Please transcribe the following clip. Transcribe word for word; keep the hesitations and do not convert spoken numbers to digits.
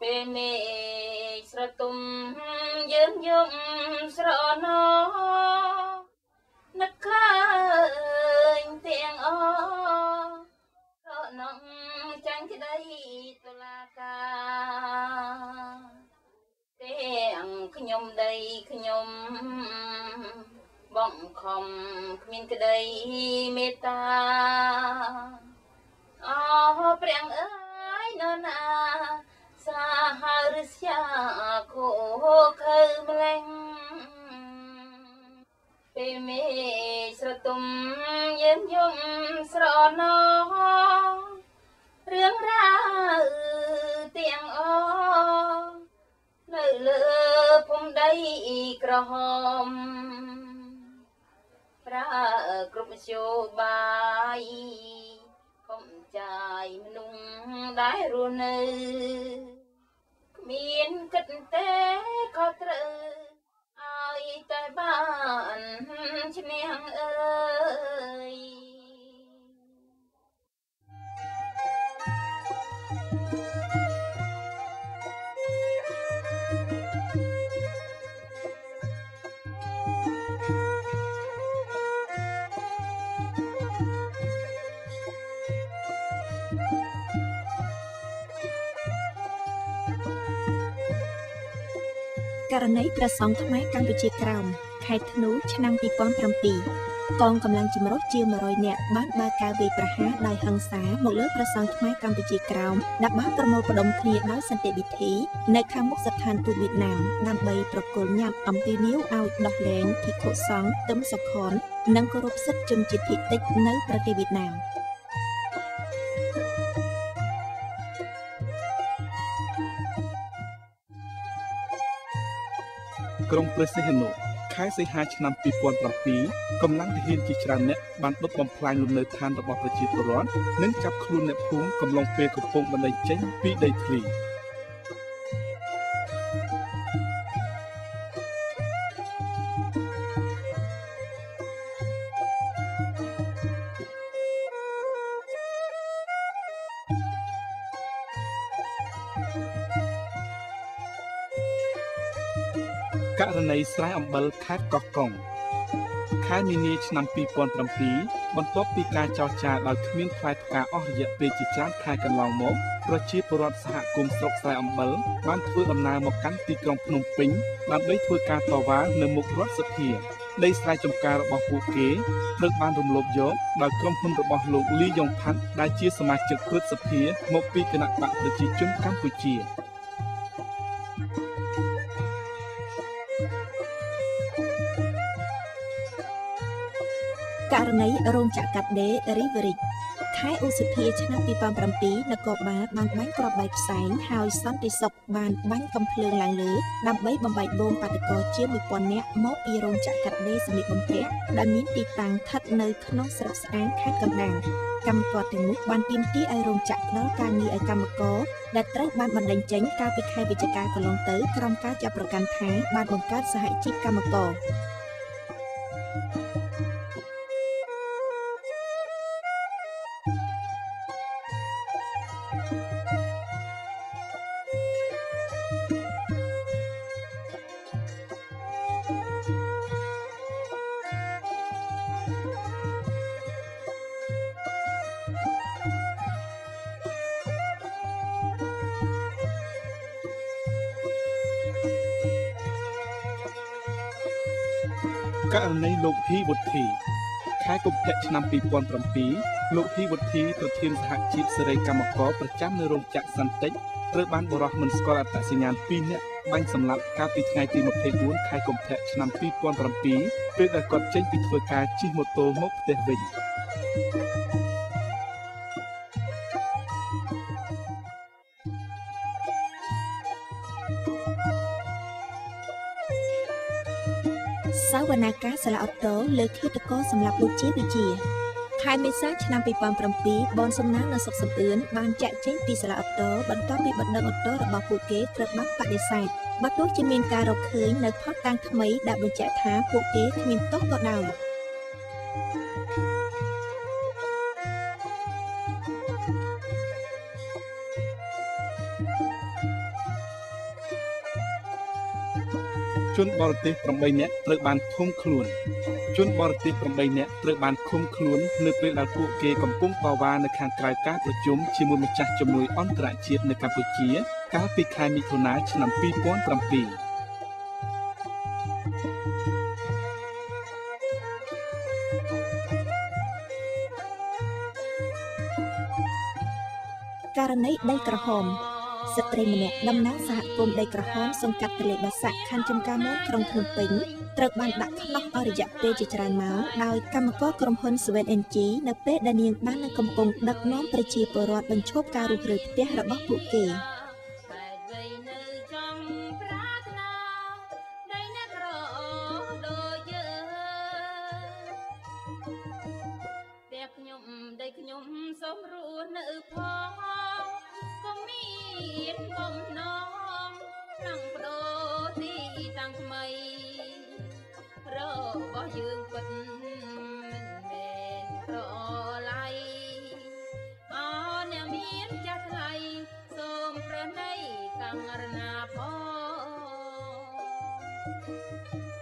ពេលមេស្រទុំយើងយំស្រណោនឹកឃើញទាំងអរនំចាញ់ក្តីតុលាការទាំងខ្ញុំដីខ្ញុំបងខំគ្មានក្តីមេត្តាអរព្រះអើយនរណាសាហារស្យាខូខើម្លេះពេលមេស្រទុំយើងយំស្រណោរឿងរ៉ាវទាំងអនៅលើភូមិដីក្រហមប្រើគ្រប់មធ្យោបាយកុំចាយមនុស្សដែលរស់នៅគ្មានគិតទេខុសត្រូវឲ្យតែបានឈ្នះអើយករណីព្រះសង្ឃខ្មែរកម្ពុជាក្រោមខែធ្នូឆ្នាំពីរពាន់ប្រាំពីរកងកម្លាំងចម្រុះជាងមួយរយនាក់បានបើកការវាយប្រហារដោយហិង្សាមកលើព្រះសង្ឃខ្មែរកម្ពុជាក្រោមដែលបានប្រមូលផ្ដុំគ្នាដោយសន្តិវិធីនៅខាងមុខស្ថានទូតវៀតណាមដើម្បីប្រគល់ញត្តិអំពាវនាវឲ្យដោះលែងភិក្ខុសង្ឃទឹមសុខននិងគោរពសិទ្ធិជនជាតិភាគតិចនៅប្រទេសវៀតណាមក្រុងព្រះសីហនុខែសីហាឆ្នាំពីរពាន់ប្រាំពីរកម្លាំងទាហានជាច្រើនអ្នកបានដុតបំផ្លាញលំនៅឋានរបស់ប្រជាពលរដ្ឋនិងចាប់ខ្លួនអ្នកភូមិកំឡុងពេលកំពុងបណ្តេញចេញពីដីធ្លីករណីស្រែអំបិលខេត្តកោះកុងខែមីនាឆ្នាំពីរពាន់ប្រាំពីរបន្ទាប់ពីការចោទចោលដោយគ្មានផ្លែផ្កាអស់រយៈពេលជាច្រើនខែកន្លងមកប្រជាពលរដ្ឋសហគមន៍ស្រុកស្រែអំបិលបានធ្វើដំណើរមកកាន់ទីក្រុងភ្នំពេញដើម្បីធ្វើការតវ៉ានៅមុខរដ្ឋសភាដីស្រែចម្ការរបស់ពួកគេត្រូវបានរំលោភយកដោយក្រុមហ៊ុនរបស់លោកលីយ៉ុងផាត់ដែលជាសមាជិកព្រឹទ្ធសភាមកពីគណៈបកប្រជាជនកម្ពុជាករណីរោងចក្រកាត់ដេរ Riverik ខែឧសភាឆ្នាំពីរពាន់ប្រាំពីរនគរបាលបានបាញ់គ្រាប់បែកផ្សែងហើយសន្តិសុខបានបាញ់កំភ្លើងឡើងលើដើម្បីបំបែកបូមបាតុករជាងមួយពាន់នាក់មកពីរោងចក្រកាត់ដេរសម្លៀកបំពាក់ដែលមានទីតាំងស្ថិតនៅក្នុងស្រុកស្អាងខេត្តកណ្ដាលកម្មករទាំងនោះបានទាមទារឲ្យរោងចក្រផ្តល់ការងារឲ្យកម្មករដែលត្រូវបានបណ្តេញចេញកាលពីខែវិច្ឆិកាកន្លងទៅក្រុមការចាប់ប្រកាន់ថាបានបង្កើតសហជីពកម្មករករណីលោកហ៊ីវុធីខែកុម្ភៈឆ្នាំពីរពាន់ប្រាំពីរលោកហ៊ីវុធីប្រធានសហជីពសេរីកម្មករប្រចាំនៅរោងចក្រសន្តិចត្រូវបានបរិសុទ្ធមិនស្គាល់អត្តសញ្ញាណពីរនាក់បាញ់សម្លាប់កាលពីថ្ងៃទីម្ភៃបួនខែកុម្ភៈឆ្នាំពីរពាន់ប្រាំពីរពេលដែលគាត់ចេញពីធ្វើការជិះម៉ូតូមកផ្ទះវិញសវនាការសាឡាអូតូលើឃាតករសម្រាប់លោកជាវិជាខែមេសាឆ្នាំពីរពាន់ប្រាំពីរបនសំណាងនៅសុកសំអឿនបានចាក់ចេញពីសាឡាអូតូបន្ទាប់ពីបណ្ដឹងអូតូរបស់ពួកគេត្រូវបានបដិសេធបើទោះជាមានការរកឃើញនៅផុសតាំងថ្មីដែលបញ្ជាក់ថាពួកគេគ្មានទោសក៏ដោយជនបរទេសប្រាំបីនាក់ត្រូវបានឃុំខ្លួនជនបរទេសប្រាំបីនាក់ត្រូវបានឃុំខ្លួននៅពេលដែលពួកគេកំពុងតវ៉ានៅខាងក្រៅការប្រជុំជាមួយម្ចាស់ជំនួយអន្តរជាតិនៅកម្ពុជាកាលពីខែមិថុនាឆ្នាំពីរពាន់ប្រាំពីរករណីដីក្រហមស្ត្រីម្នាក់តំណាងសហគមន៍ដីក្រហមសង្កាត់ទលេបាសាក់ខណ្ឌចំការមនក្រុងភ្នំពេញត្រូវបានដាក់ខ្នោះអស់រយៈពេលជាច្រើនម៉ោងដោយកម្មករក្រុមហ៊ុន Sven អេន ជី នៅពេលដែលនាងបាននៅកំពុងដឹកនាំប្រជាពលរដ្ឋបញ្ឈប់ការរុះរើផ្ទះរបស់ពួកគេខ្ញុំដៃខ្ញុំសូមរស់នៅផងក៏មានបំណងនឹងបដូរទីតាំងថ្មីរបស់យើងពិតមិនមែនប្រឡ័យអោអ្នកមានចាស់ថ្លៃសូមប្រណីកੰរណាផង